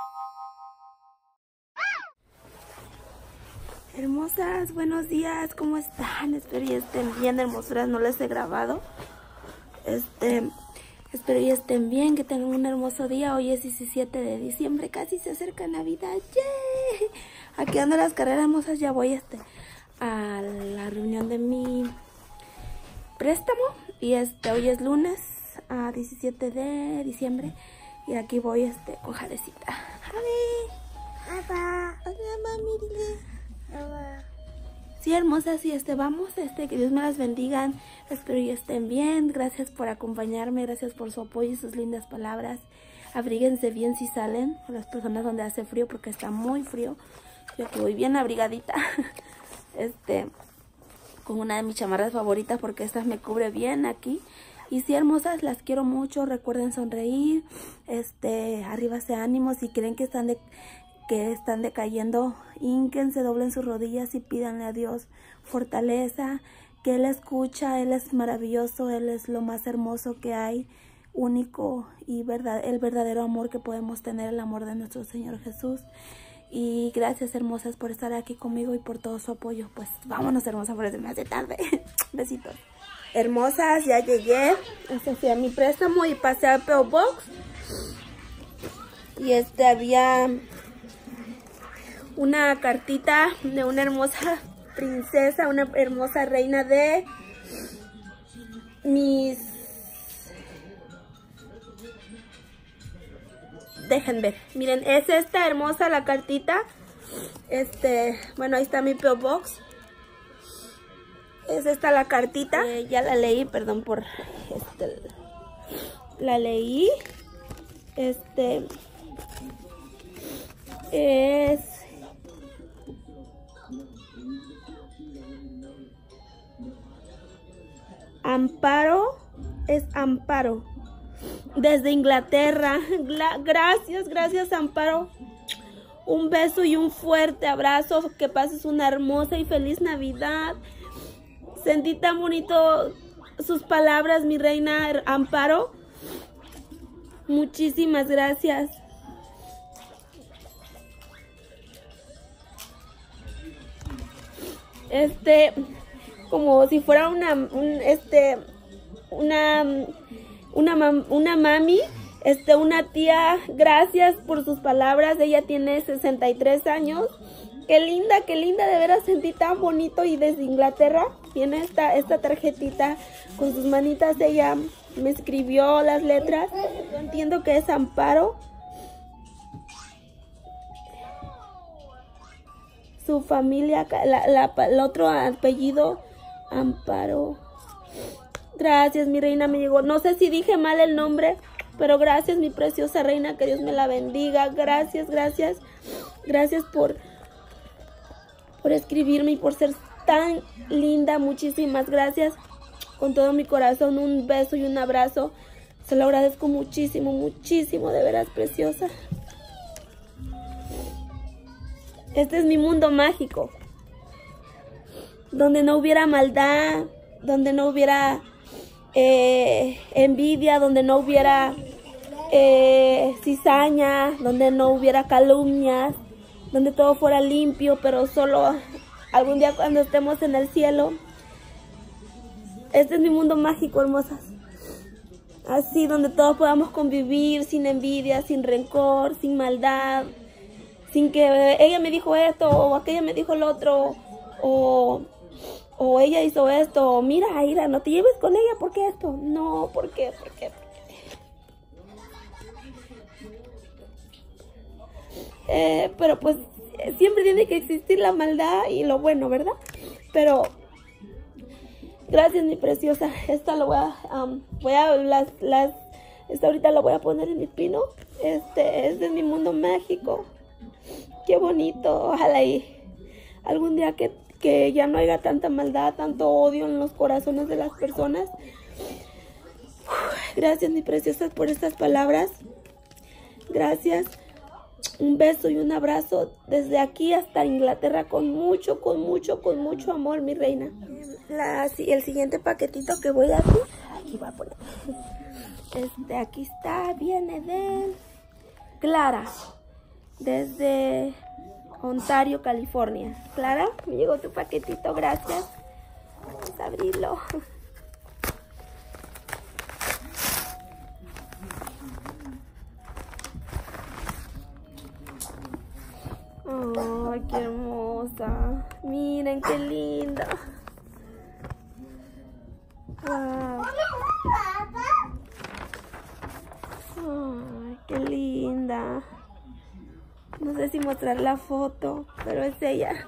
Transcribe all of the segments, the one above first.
Hermosas, buenos días, ¿cómo están? Espero que estén bien, hermosuras, no les he grabado. Espero que estén bien, que tengan un hermoso día. Hoy es 17 de diciembre, casi se acerca Navidad. ¡Yay! Aquí ando las carreras, hermosas, ya voy a la reunión de mi préstamo. Y hoy es lunes, 17 de diciembre. Y aquí voy con Jarecita. ¡Javi! ¡Hola! ¡Hola, mami! Dile. Sí, hermosas, sí, vamos, que Dios me las bendiga, espero que estén bien, gracias por acompañarme, gracias por su apoyo y sus lindas palabras. Abríguense bien si salen, las personas donde hace frío, porque está muy frío. Yo aquí voy bien abrigadita, con una de mis chamarras favoritas, porque esta me cubre bien aquí. Y sí, hermosas, las quiero mucho, recuerden sonreír, arriba ese ánimo, si creen que están decayendo, hínquense, doblen sus rodillas y pídanle a Dios fortaleza, que Él escucha, Él es maravilloso, Él es lo más hermoso que hay, único y el verdadero amor que podemos tener, el amor de nuestro Señor Jesús. Y gracias, hermosas, por estar aquí conmigo y por todo su apoyo. Pues vámonos, hermosas, porque se me hace tarde. Besitos. Hermosas, ya llegué, fui a mi préstamo y pasé al P.O. Box. Y había una cartita de una hermosa princesa, una hermosa reina de mis... Dejen ver, miren, es esta hermosa la cartita. Bueno, ahí está mi P.O. Box. Es esta la cartita. Ya la leí, perdón por... la leí. Es... Amparo, es Amparo, desde Inglaterra. Gracias, Amparo. Un beso y un fuerte abrazo. Que pases una hermosa y feliz Navidad. Sentí tan bonito sus palabras, mi reina Amparo. Muchísimas gracias. Como si fuera una mami, una tía. Gracias por sus palabras. Ella tiene 63 años. Qué linda, de veras sentí tan bonito. Y desde Inglaterra tiene esta tarjetita con sus manitas. Ella me escribió las letras. Yo entiendo que es Amparo. Su familia, el otro apellido, Amparo. Gracias, mi reina, me llegó. No sé si dije mal el nombre, pero gracias, mi preciosa reina, que Dios me la bendiga. Gracias por escribirme y por ser tan linda. Muchísimas gracias. Con todo mi corazón, un beso y un abrazo. Se lo agradezco muchísimo, de veras, preciosa. Este es mi mundo mágico, donde no hubiera maldad, donde no hubiera envidia, donde no hubiera cizaña, donde no hubiera calumnias, donde todo fuera limpio, pero solo algún día cuando estemos en el cielo. Este es mi mundo mágico, hermosas. Así, donde todos podamos convivir sin envidia, sin rencor, sin maldad. Sin que ella me dijo esto, o aquella me dijo lo otro, o ella hizo esto, o mira, Aira, no te lleves con ella, ¿por qué esto? No, ¿por qué? Pero pues siempre tiene que existir la maldad y lo bueno, ¿verdad? Pero gracias, mi preciosa. Esta lo esta ahorita la voy a poner en mi pino. Este es mi mundo mágico. Qué bonito. Ojalá y algún día que ya no haya tanta maldad, tanto odio en los corazones de las personas. Gracias, mi preciosa, por estas palabras. Gracias. Un beso y un abrazo desde aquí hasta Inglaterra, con mucho amor, mi reina. El siguiente paquetito que voy a hacer, aquí voy a poner. Aquí está, viene de Clara. desde Ontario, California. Clara, me llegó tu paquetito, gracias. Vamos a abrirlo. Ay, qué hermosa. Miren qué linda. Wow. Ay, qué linda. No sé si mostrar la foto, pero es ella.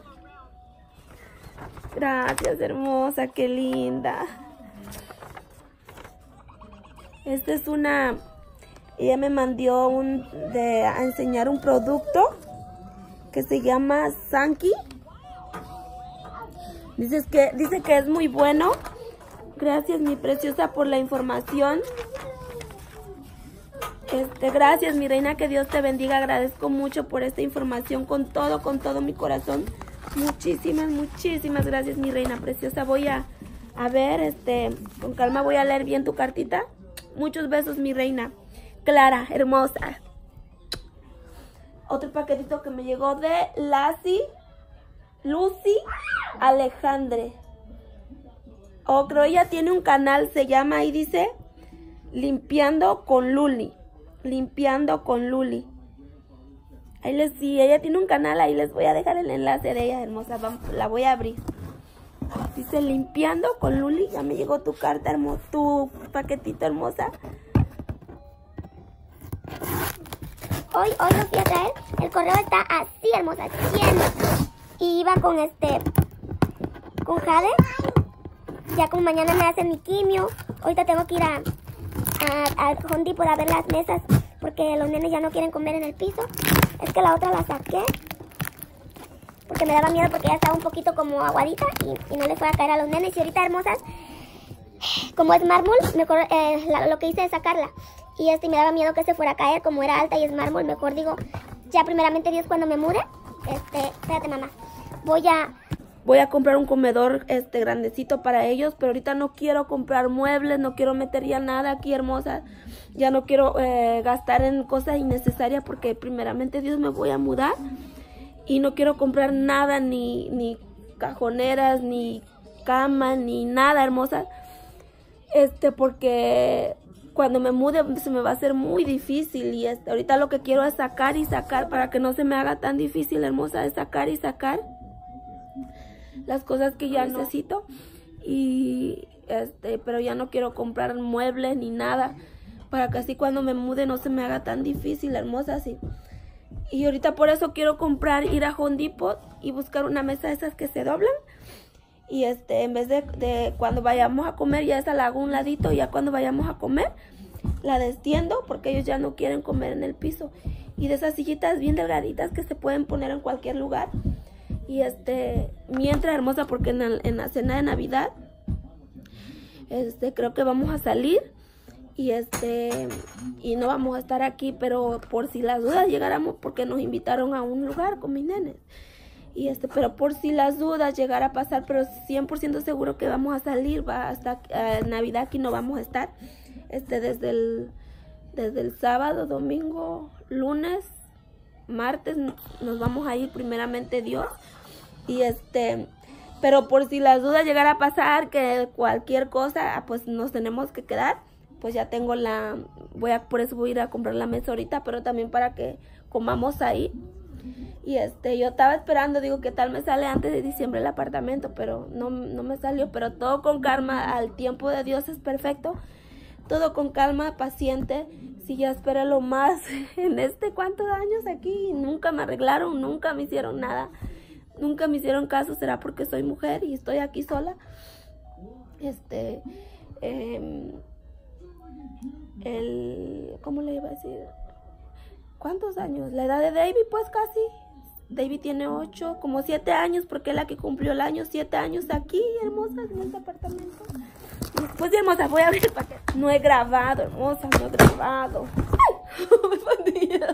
Gracias, hermosa, qué linda. Esta es una... Ella me mandó a enseñar un producto que se llama Sankey. Dice que es muy bueno. Gracias, mi preciosa, por la información. Gracias, mi reina, que Dios te bendiga. Agradezco mucho por esta información con todo mi corazón. Muchísimas gracias, mi reina preciosa. Voy a ver, con calma voy a leer bien tu cartita. Muchos besos, mi reina. Clara, hermosa. Otro paquetito que me llegó de Lucy Alejandre. Creo ella tiene un canal, se llama, ahí dice, Limpiando con Luli. Limpiando con Luli. Si ella tiene un canal, ahí les voy a dejar el enlace de ella, hermosa. La voy a abrir. Dice Limpiando con Luli. Ya me llegó tu carta, hermosa, tu paquetito, hermosa. Hoy lo fui a traer. El correo está así, hermosa, lleno. Y iba con con Jade. Ya como mañana me hacen mi quimio. Ahorita tengo que ir al Home Depot a ver las mesas, porque los nenes ya no quieren comer en el piso. Es que la otra la saqué porque me daba miedo, porque ya estaba un poquito como aguadita y no le fue a caer a los nenes. Y ahorita, hermosas, como es mármol, mejor lo que hice es sacarla. Y me daba miedo que se fuera a caer, como era alta y es mármol. Mejor digo, ya primeramente Dios, cuando me mude, espérate, mamá, voy a comprar un comedor grandecito para ellos, pero ahorita no quiero comprar muebles, no quiero meter ya nada aquí, hermosa. Ya no quiero gastar en cosas innecesarias, porque primeramente Dios me voy a mudar y no quiero comprar nada, ni cajoneras, ni cama, ni nada, hermosa. Porque cuando me mude se me va a hacer muy difícil, y ahorita lo que quiero es sacar y sacar para que no se me haga tan difícil, hermosa, es sacar y sacar las cosas que ya necesito. Y pero ya no quiero comprar muebles ni nada, para que así cuando me mude no se me haga tan difícil, hermosa, así. Y ahorita por eso quiero ir a Home Depot y buscar una mesa de esas que se doblan. Y en vez de cuando vayamos a comer, ya esa la hago a un ladito, y ya cuando vayamos a comer la destiendo, porque ellos ya no quieren comer en el piso. Y de esas sillitas bien delgaditas que se pueden poner en cualquier lugar. Y mientras, hermosa, porque en la cena de Navidad creo que vamos a salir, y no vamos a estar aquí, pero por si las dudas llegáramos, porque nos invitaron a un lugar con mis nenes. Y pero por si las dudas llegara a pasar, pero 100% seguro que vamos a salir, hasta Navidad aquí no vamos a estar. Desde el sábado, domingo, lunes, martes nos vamos a ir, primeramente Dios. Y pero por si las dudas llegara a pasar, que cualquier cosa, pues nos tenemos que quedar, pues ya tengo por eso voy a ir a comprar la mesa ahorita, pero también para que comamos ahí. Y yo estaba esperando, digo, ¿qué tal me sale antes de diciembre el apartamento? Pero no me salió, pero todo con calma, al tiempo de Dios es perfecto. Todo con calma, paciente. Si ya esperé lo más en ¿cuántos años aquí? Y nunca me arreglaron, nunca me hicieron nada. Nunca me hicieron caso, será porque soy mujer y estoy aquí sola. ¿Cómo le iba a decir? ¿Cuántos años? La edad de David, pues casi. David tiene 8, como 7 años, porque es la que cumplió el año, 7 años aquí, hermosa, en este apartamento. Y después, hermosa, voy a abrir el paquete. No he grabado, hermosa, no he grabado. ¡Ay! Me pandilla.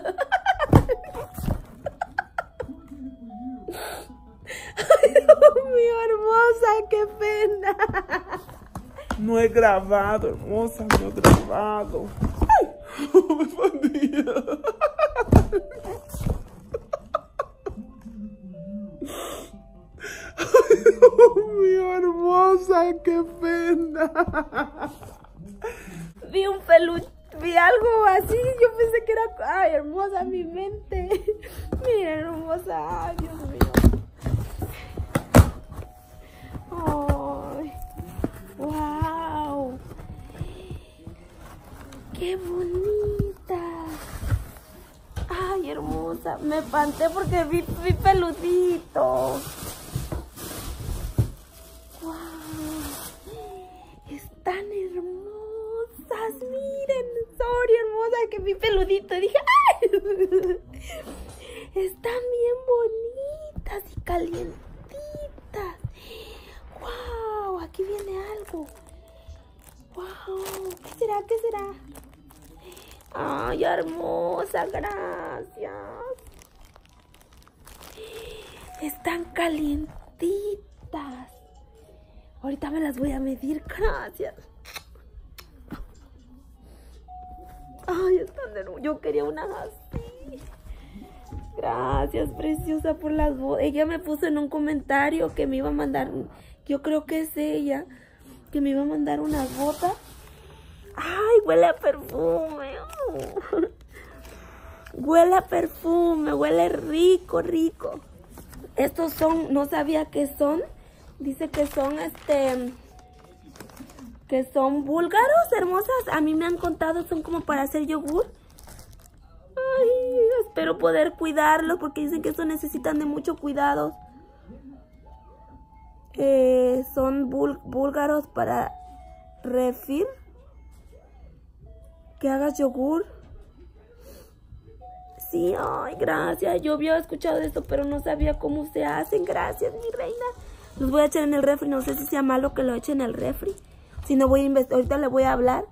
Ay, Dios mío, hermosa, qué pena. No he grabado, hermosa, no he grabado. ¡Ay! Me pandilla. qué pena. Vi algo así, yo pensé que era... Ay, hermosa mi mente. Miren, hermosa, ay, Dios mío. Ay, wow. Qué bonita. Ay, hermosa. Me espanté porque vi peludito. Wow. Están hermosas. Miren, sorry, hermosa, que vi peludito. Dije, ¡ay! Están bien bonitas y calientitas. Wow, aquí viene algo. Wow, ¿qué será? ¿Qué será? Ay, hermosa, gracias. Están calientitas. Ahorita me las voy a medir, gracias. Ay, están de nuevo. Yo quería unas así. Gracias, preciosa, por las botas. Ella me puso en un comentario que me iba a mandar, yo creo que es ella, que me iba a mandar unas botas. Ay, huele a perfume. Huele a perfume, huele rico, rico. Estos son, no sabía qué son. Dice que son que son búlgaros, hermosas. A mí me han contado, son como para hacer yogur. Ay, espero poder cuidarlos porque dicen que eso necesitan de mucho cuidado. Son búlgaros para refil. Que hagas yogur. Sí, ay, gracias. Yo había escuchado esto, pero no sabía cómo se hacen. Gracias, mi reina. Los voy a echar en el refri. No sé si sea malo que lo eche en el refri. Si no, voy a investigar. Ahorita le voy a hablar.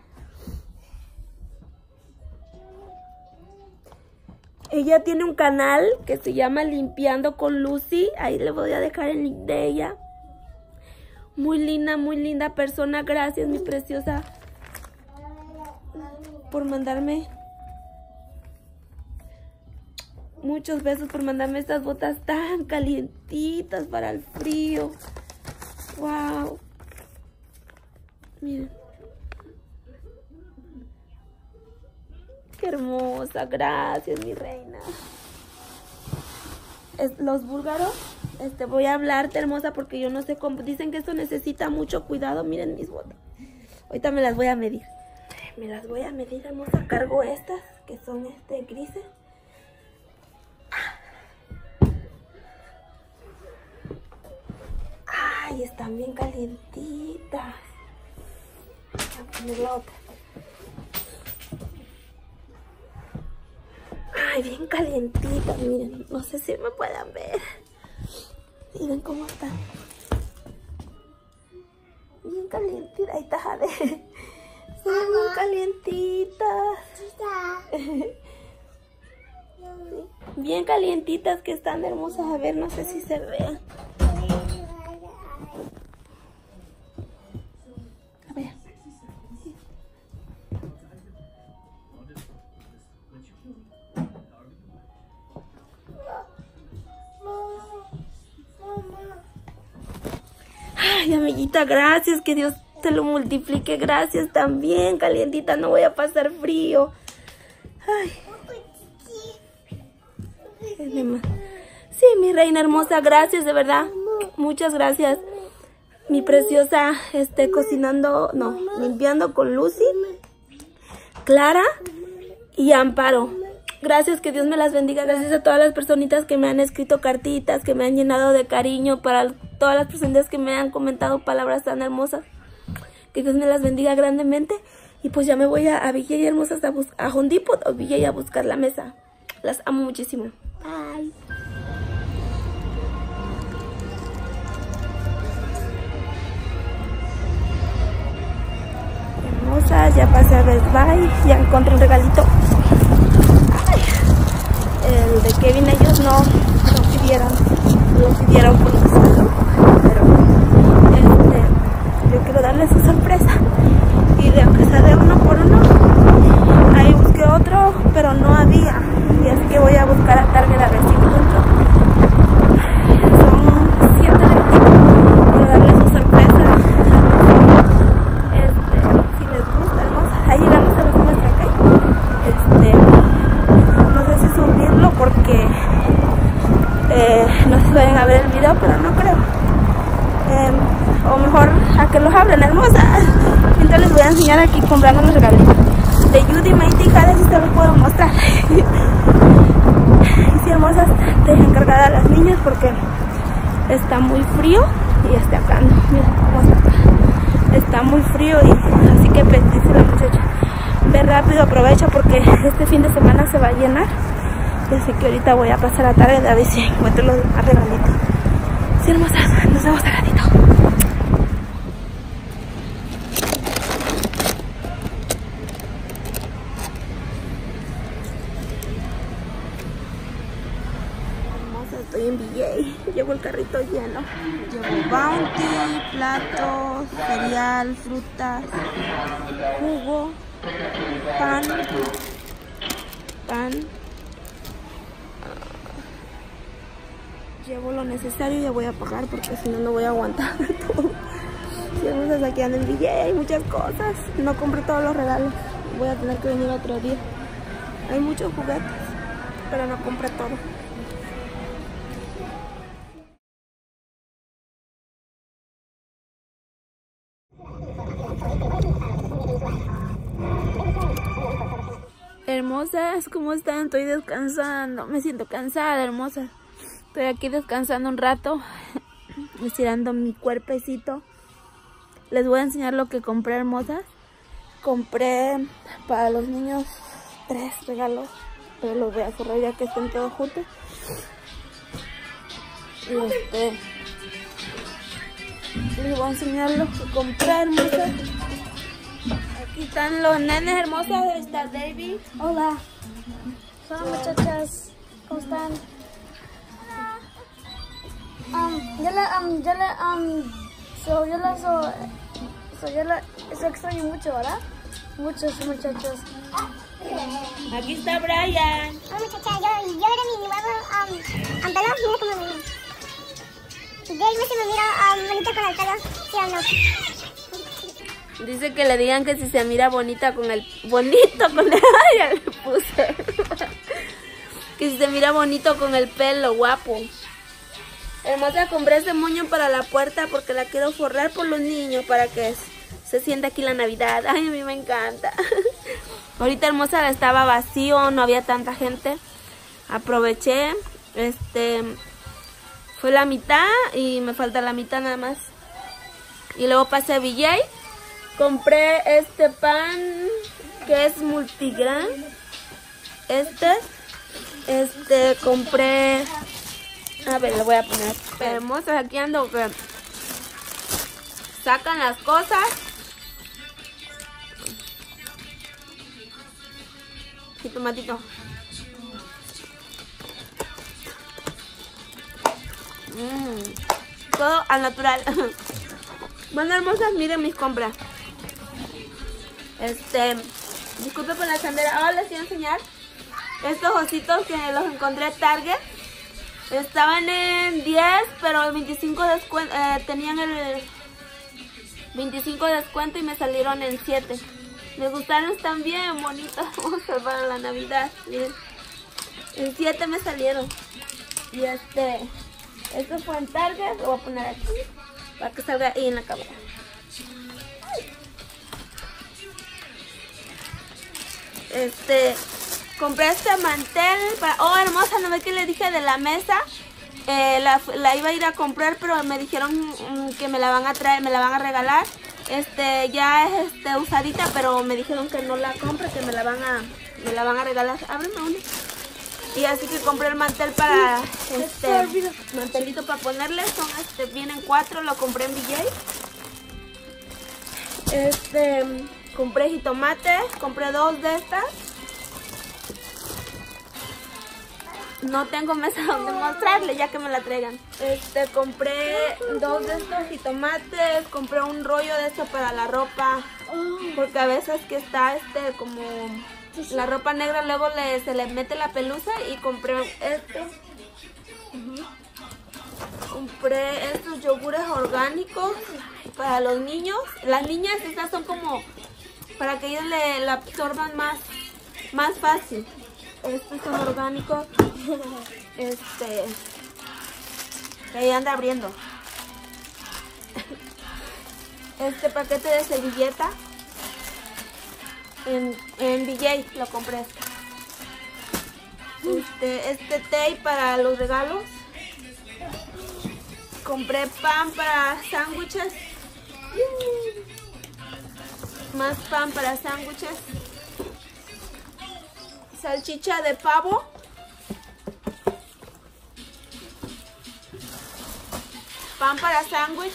Ella tiene un canal que se llama Limpiando con Lucy. Ahí le voy a dejar el link de ella. Muy linda persona. Gracias, mi preciosa, por mandarme. Muchos besos por mandarme estas botas tan calientitas para el frío. Wow. Miren. Qué hermosa. Gracias, mi reina. Los búlgaros, voy a hablarte, hermosa, porque yo no sé cómo. Dicen que esto necesita mucho cuidado. Miren mis botas. Ahorita me las voy a medir. Me las voy a medir, hermosa. Cargo estas, que son grises. Ay, están bien calientitas. Voy a poner la otra. Ay, bien calientitas, miren. No sé si me puedan ver. Miren cómo están. Bien calientitas. Ahí está, Jade. Son bien calientitas. Sí. Bien calientitas que están hermosas. A ver, no sé si se vean. A ver. Ay, amiguita, gracias. Que Dios te lo multiplique. Gracias también, calientita. No voy a pasar frío. Ay. Sí, mi reina hermosa, gracias, de verdad. Muchas gracias. Mi preciosa, limpiando con Lucy, Clara y Amparo. Gracias, que Dios me las bendiga. Gracias a todas las personitas que me han escrito cartitas, que me han llenado de cariño, para todas las personitas que me han comentado palabras tan hermosas. Que Dios me las bendiga grandemente. Y pues ya me voy a Villa y Hermosas a Home Depot o Villa y a buscar la mesa. Las amo muchísimo. Bye. Hermosas, ya pasé a Best Buy, ya encontré un regalito. Ay, el de Kevin ellos no lo pidieron por su salud, pero yo quiero darles su sorpresa. Y de aunque sea de uno por uno, ahí busqué otro, pero no había. Y así que voy a buscar a Target a ver si encuentro. Son 7 para darles su sorpresa. los abren, hermosas. Entonces les voy a enseñar aquí comprando los regalitos de Judy, Maite y Jade, si se los puedo mostrar. Y si hermosas, dejé encargada a las niñas porque está muy frío y está acá, ¿no? Mira cómo está. Está muy frío y así que pues, dice la muchacha, ve rápido, aprovecha porque este fin de semana se va a llenar. Y así que ahorita voy a pasar a Target a ver si encuentro los regalitos. Sí, hermosas, nos vemos al ratito. Estoy en BJ, llevo el carrito lleno. Llevo Bounty, platos, cereal, frutas, jugo, pan. Llevo lo necesario y ya voy a pagar porque si no, no voy a aguantar todo. Si vamos aquí ando en BJ, hay muchas cosas. No compré todos los regalos. Voy a tener que venir otro día. Hay muchos juguetes, pero no compré todo. Hermosas, ¿cómo están? Estoy descansando. Me siento cansada, hermosas. Estoy aquí descansando un rato, estirando mi cuerpecito. Les voy a enseñar lo que compré, hermosas. Compré para los niños 3 regalos, pero los voy a cerrar ya que estén todos juntos. Y les voy a enseñar lo que compré, hermosas. Aquí están los nenes, hermosas. Está David. Hola. Hola, muchachas. ¿Cómo están? Yo extraño mucho, ¿verdad? Muchos muchachos. Aquí está Brian. Hola, muchachas. Yo era mi nuevo pelo. Mira cómo me mira. Dave se me mira bonita con el pelo, ¿sí o no? Dice que le digan que si se mira bonita con el... Bonito con el... Ay, ya le puse. Que si se mira bonito con el pelo, guapo. Hermosa, compré ese moño para la puerta porque la quiero forrar por los niños para que se sienta aquí la Navidad. Ay, a mí me encanta. Ahorita, hermosa, estaba vacío, no había tanta gente. Aproveché, fue la mitad y me falta la mitad nada más. Y luego pasé a BJ. Compré este pan que es multigrán. Compré... A ver, le voy a poner. Hermosas, aquí ando que sacan las cosas. Y tomatito. Todo al natural. Bueno, hermosas, miren mis compras. Disculpe por la sandera. Ahora les voy a enseñar estos ositos que los encontré en Target. Estaban en 10, pero el 25 descuento, tenían el 25 de descuento y me salieron en 7. Me gustaron, están bien bonitos para la Navidad. Miren. En 7 me salieron. Y esto fue en Target. Lo voy a poner aquí para que salga ahí en la cámara. Compré este mantel para... Oh, hermosa, ¿no ve que le dije de la mesa? La iba a ir a comprar, pero me dijeron que me la van a traer, me la van a regalar. Ya es usadita, pero me dijeron que no la compre, que me la van a regalar. Ábreme una. Y así que compré el mantel para mantelito para ponerle. Vienen 4, lo compré en BJ. Compré jitomate, compré 2 de estas. No tengo mesa donde mostrarle ya que me la traigan. Compré 2 de estos jitomates, compré un rollo de esto para la ropa, porque a veces que está como la ropa negra luego se le mete la pelusa, y compré compré estos yogures orgánicos para los niños. Las niñas estas son como para que ellos la absorban más fácil. Estos son orgánicos. Que ahí anda abriendo. este paquete de servilleta. En BJ lo compré. Este tape para los regalos. Compré pan para sándwiches. Más pan para sándwiches. Salchicha de pavo. Pan para sándwich.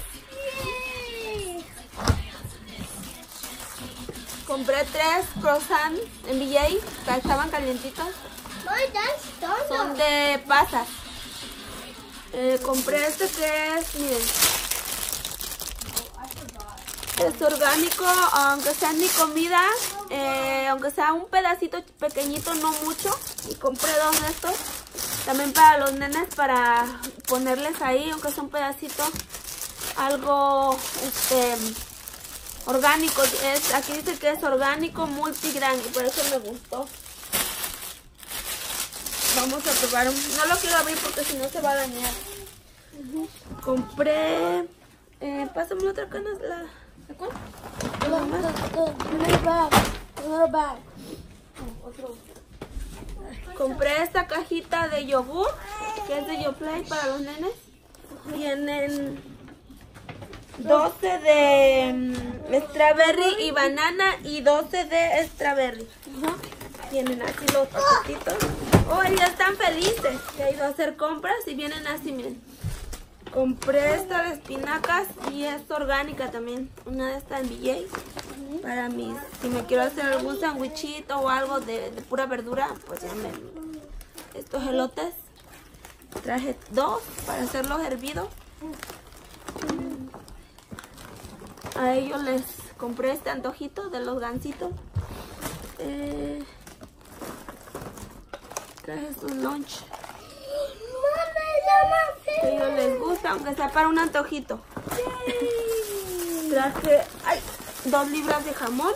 Compré 3 croissants en BJ, que estaban calientitos. Son de pasas. Compré este que es, miren, es orgánico, aunque sea en mi comida, aunque sea un pedacito pequeñito, no mucho. Y compré 2 de estos, también para los nenes, para ponerles ahí, aunque sea un pedacito, algo, orgánico. Aquí dice que es orgánico multigrán y por eso me gustó. Vamos a probar no lo quiero abrir porque si no se va a dañar. Compré, pásame la otra cana, ¿la cuál? Compré esta cajita de yogur, que es de Yoplait para los nenes. Vienen 12 de strawberry y banana y 12 de strawberry. Vienen así los paquetitos. Oh, ya están felices. He ido a hacer compras y vienen así, miren. Compré esta de espinacas y es orgánica también. Una de estas en BJ. Para mí, si me quiero hacer algún sandwichito o algo de pura verdura, pues ya estos elotes. Traje 2 para hacerlos hervidos. A ellos les compré este antojito de los gansitos. Traje su lunch. Que a ellos les gusta, aunque sea para un antojito. Traje 2 libras de jamón.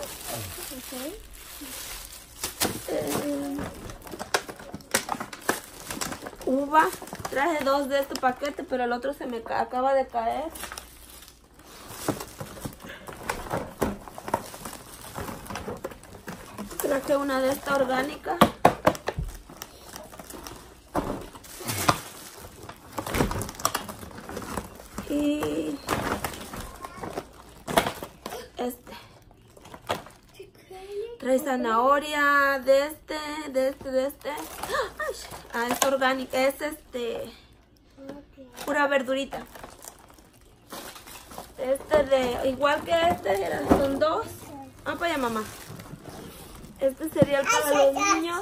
Uva. Traje 2 de este paquete, pero el otro se me acaba de caer. Traje una de esta orgánica. Y trae zanahoria de este. Ay, es orgánica, es pura verdurita. Igual que son 2. Ah, para allá, mamá. Este cereal para los niños.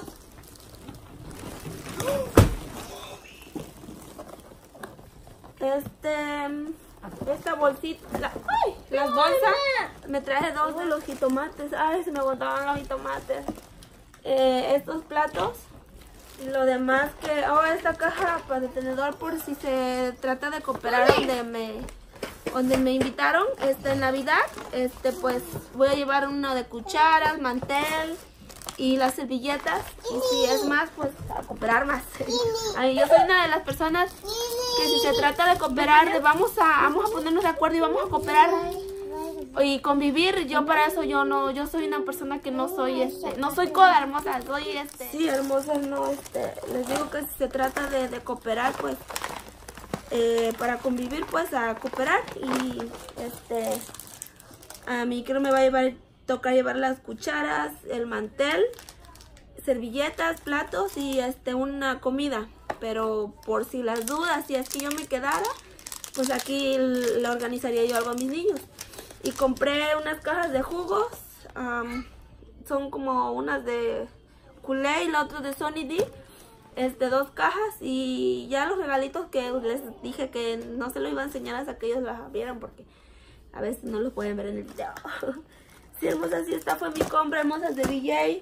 Esta bolsita, las bolsas, me traje 2 de los jitomates. Ay, se me botaban los jitomates. Estos platos. Y lo demás que, esta caja para detenedor por si se trata de cooperar donde me invitaron, en Navidad, pues voy a llevar una de cucharas, mantel y las servilletas. Y si es más, pues a cooperar más. Ay, yo soy una de las personas que si se trata de cooperar, vamos a ponernos de acuerdo y vamos a cooperar y convivir. Yo para eso yo soy una persona que no soy no soy coda, hermosa, soy sí, hermosa, no, les digo que si se trata de cooperar, pues para convivir, pues a cooperar. Y a mí creo me va a tocar llevar las cucharas, el mantel, servilletas, platos y una comida. Pero por si las dudas, si es que yo me quedara, pues aquí le organizaría yo algo a mis niños. Y compré unas cajas de jugos, son como unas de Kool-Aid y la otra de Sunny D, 2 cajas. Y ya los regalitos que les dije que no se lo iba a enseñar hasta que ellos las vieran, porque a veces no los pueden ver en el video. Sí, hermosas, así esta fue mi compra, hermosas, de BJ.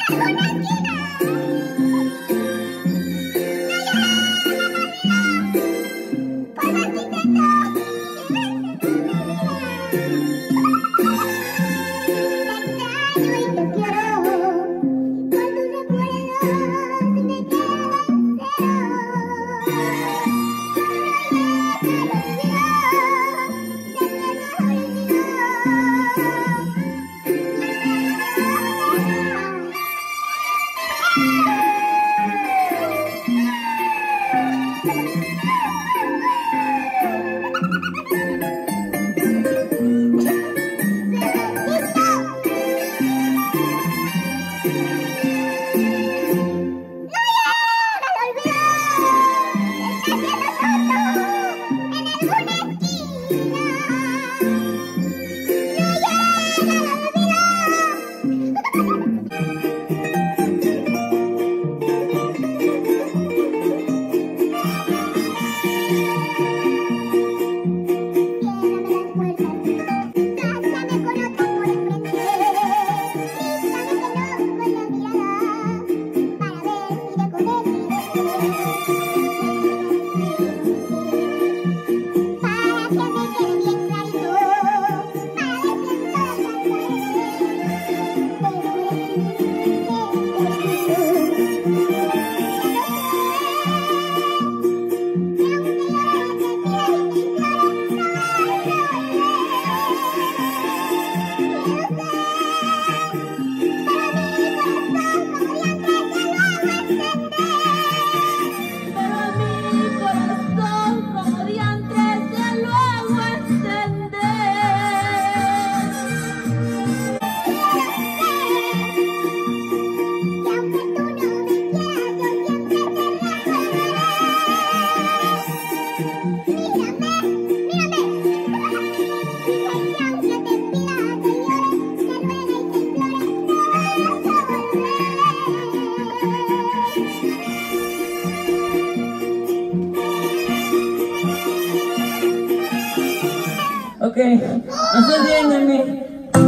Okay, listen to me.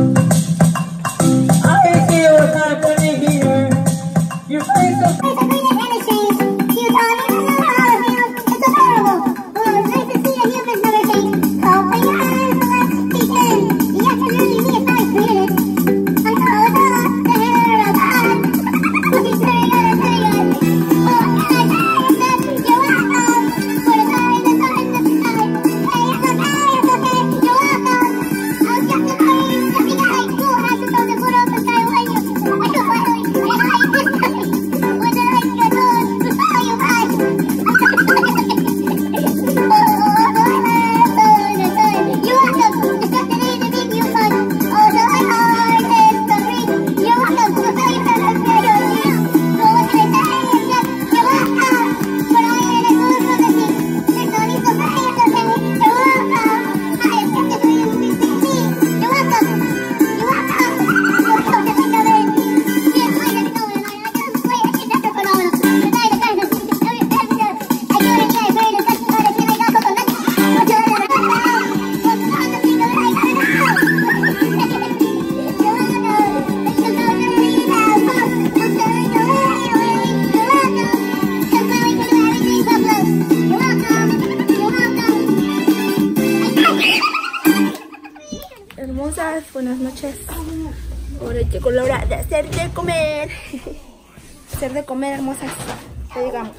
I see what's happening here. Your face is... Hermosas, buenas noches. Ahora llegó la hora de hacer de comer. Hacer de comer, hermosas. Ya llegamos.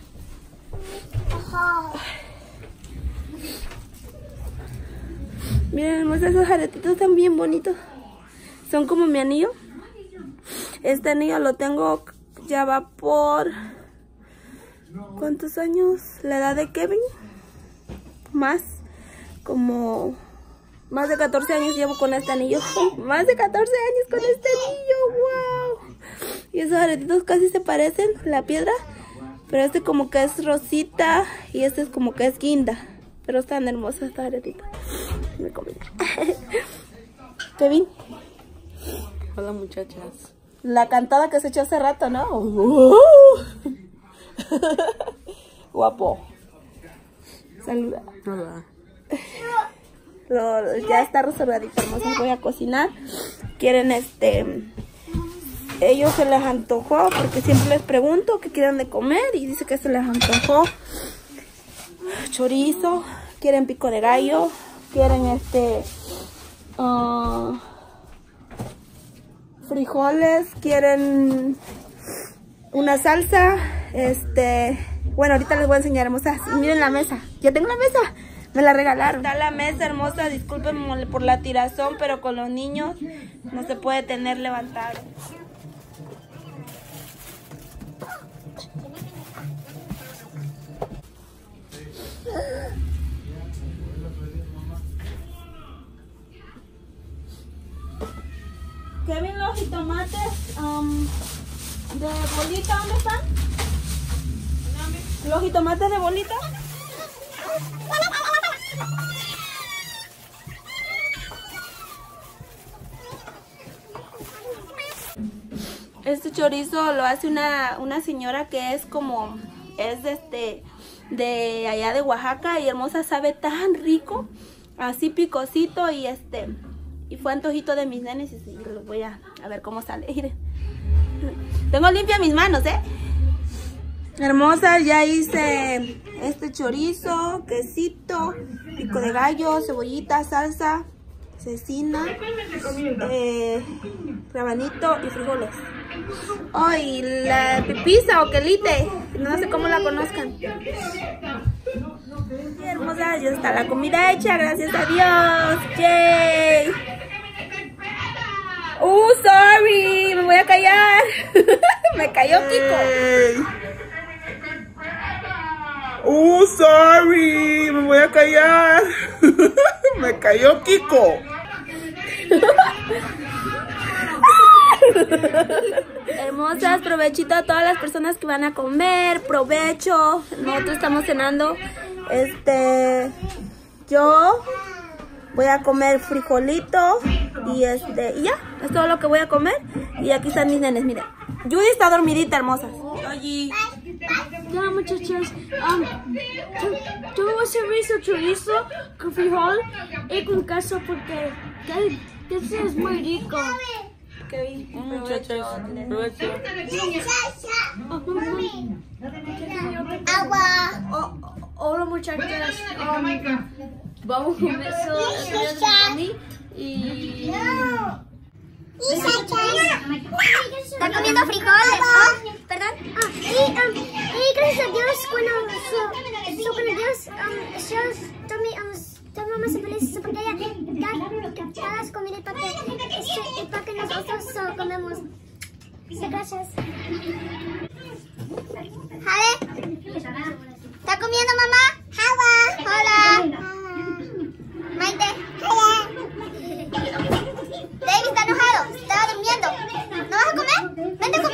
Miren, hermosas, esos aretitos están bien bonitos. Son como mi anillo. Este anillo lo tengo, ya va por... ¿cuántos años? La edad de Kevin. Más, como... más de 14 años llevo con este anillo. Más de 14 años con este anillo. ¡Wow! Y esos aretitos casi se parecen, la piedra. Pero este como que es rosita y este es como que es guinda. Pero están hermosos estos aretitos. Me comí. Kevin. Hola, muchachas. La cantada que se echó hace rato, ¿no? Guapo. Saluda. Hola. Ya está reservadito, hermosas. Voy a cocinar. Quieren ellos se les antojó, porque siempre les pregunto qué quieren de comer y dice que se les antojó chorizo, quieren pico de gallo, quieren frijoles, quieren una salsa, bueno, ahorita les voy a enseñar, hermosas. Y miren la mesa, ya tengo la mesa, me la regalaron. Está la mesa, hermosa, disculpen por la tirazón, pero con los niños no se puede tener levantado. Kevin, los jitomates de bolita, ¿dónde están? ¿Los jitomates de bolita? Este chorizo lo hace una señora que es como, es de allá de Oaxaca, y hermosa, sabe tan rico, así picosito, y fue antojito de mis nenes, y sí, los voy a ver cómo sale. Miren. Tengo limpia mis manos, hermosas, ya hice este chorizo, quesito, pico de gallo, cebollita, salsa, cecina, rabanito y frijoles. Oh, y la pipisa o quelite, no sé cómo la conozcan. Sí, hermosa, ya está la comida hecha, gracias a Dios. ¡Yay! Sorry, me voy a callar. Me cayó Kiko. Sorry, me voy a callar. Me cayó Kiko. Hermosas, provechito a todas las personas que van a comer. Provecho. Nosotros estamos cenando. Yo voy a comer frijolito y ya, es todo lo que voy a comer. Y aquí están mis nenes, miren. Judy está dormidita, hermosas. Oye. Ya, muchachos, yo voy a servir chorizo con frijol y con queso porque queso es muy rico. Muchachos, provecho. Agua. Hola, muchachos. Vamos a comer eso de mí y... Está comiendo frijoles. Oh, perdón. Y gracias a Dios, cuando Dios tome más feliz porque ella da las comidas para que nosotros comemos. Gracias. ¿Jale? ¿Está comiendo, mamá? Hola. Maite. David está enojado, estaba durmiendo. ¿No vas a comer? Vente a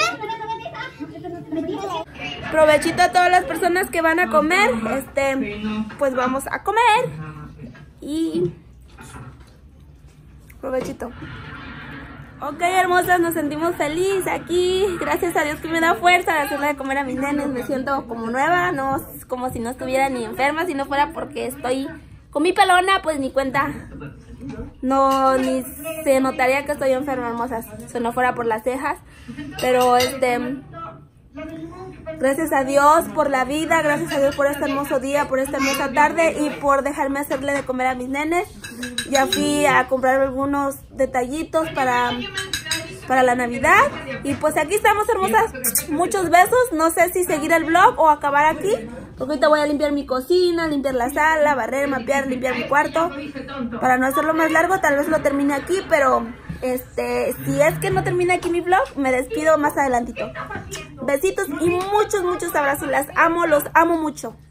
comer. Provechito a todas las personas que van a comer. Pues vamos a comer. Y provechito. Ok, hermosas, nos sentimos felices aquí. Gracias a Dios que me da fuerza de hacerle de comer a mis nenes. Me siento como nueva, no como si no estuviera ni enferma. Si no fuera porque estoy con mi pelona, pues ni cuenta. No, ni se notaría que estoy enferma, hermosas. Si no fuera por las cejas. Pero gracias a Dios por la vida, gracias a Dios por este hermoso día, por esta hermosa tarde y por dejarme hacerle de comer a mis nenes. Ya fui a comprar algunos detallitos para la Navidad. Y pues aquí estamos, hermosas. Muchos besos. No sé si seguir el vlog o acabar aquí, porque ahorita voy a limpiar mi cocina, limpiar la sala, barrer, mapear, limpiar mi cuarto. Para no hacerlo más largo, tal vez lo termine aquí, pero si es que no termina aquí mi vlog, me despido más adelantito. Besitos y muchos abrazos. Las amo, los amo mucho.